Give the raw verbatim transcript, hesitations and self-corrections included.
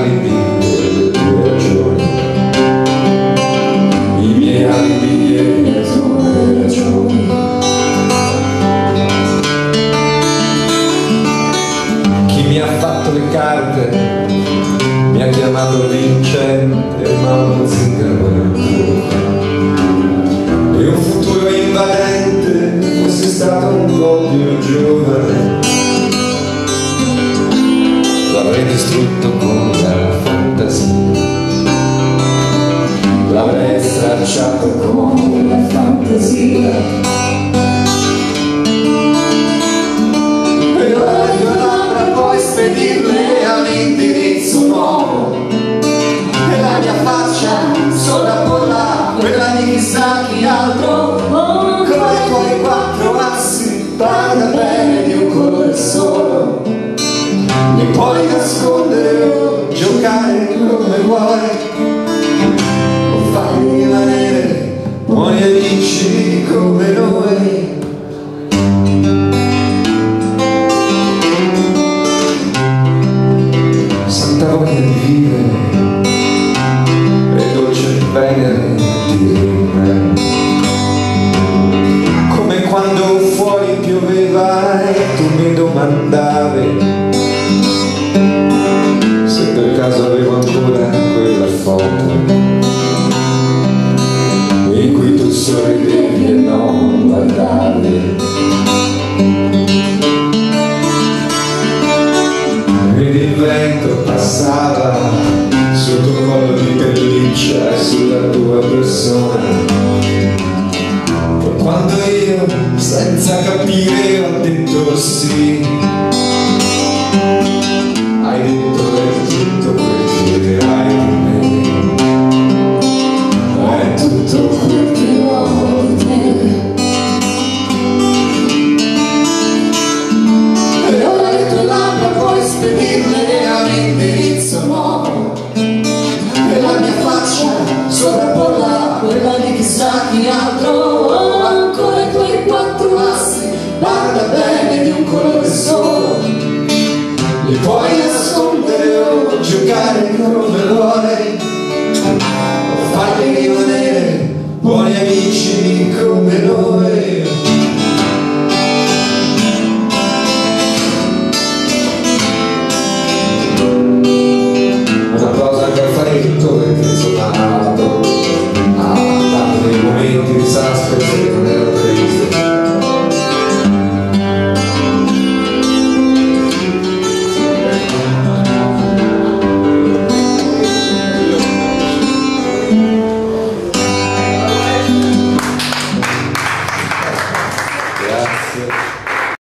alibi e le tue ragioni, i miei alibi e le tue ragioni. Chi mi ha fatto le carte mi ha chiamato vincente, ma uno zingaro nel cuore e un futuro invadente. Fossi stato un po' più giovane, l'avrei distrutto con la fantasia, l'avrei stracciato con la fantasia. E ora le tue labbra puoi spedirle all'indirizzo nuovo, e la mia faccia sovrapporrà quella di chissà chi altro. Con i tuoi quattro assi parla bene di un colore solo, li puoi nascondere o giocare come vuoi, o farli rimanere buoni amici come noi. Santa voglia di vivere e dolce venere di rime, come quando fuori pioveva e tu mi domandavi se per caso avevo ancora quella foto in cui tu sorridevi e non guardavi. Ed il vento passava sul tuo collo di pelliccia e sulla tua persona, e quando io senza capire ho detto sì, hai detto è tutto quel che hai di me, è tutto quel che ho di te. E ora le tue labbra puoi spedirle all'indirizzo nuovo, e la mia faccia sovrapporrà quella di chissà chi altro. Ancora i tuoi quattro assi parla bene di un colore solo, li puoi nascondere o giocare come vuoi, o farli rimanere buoni amici come noi.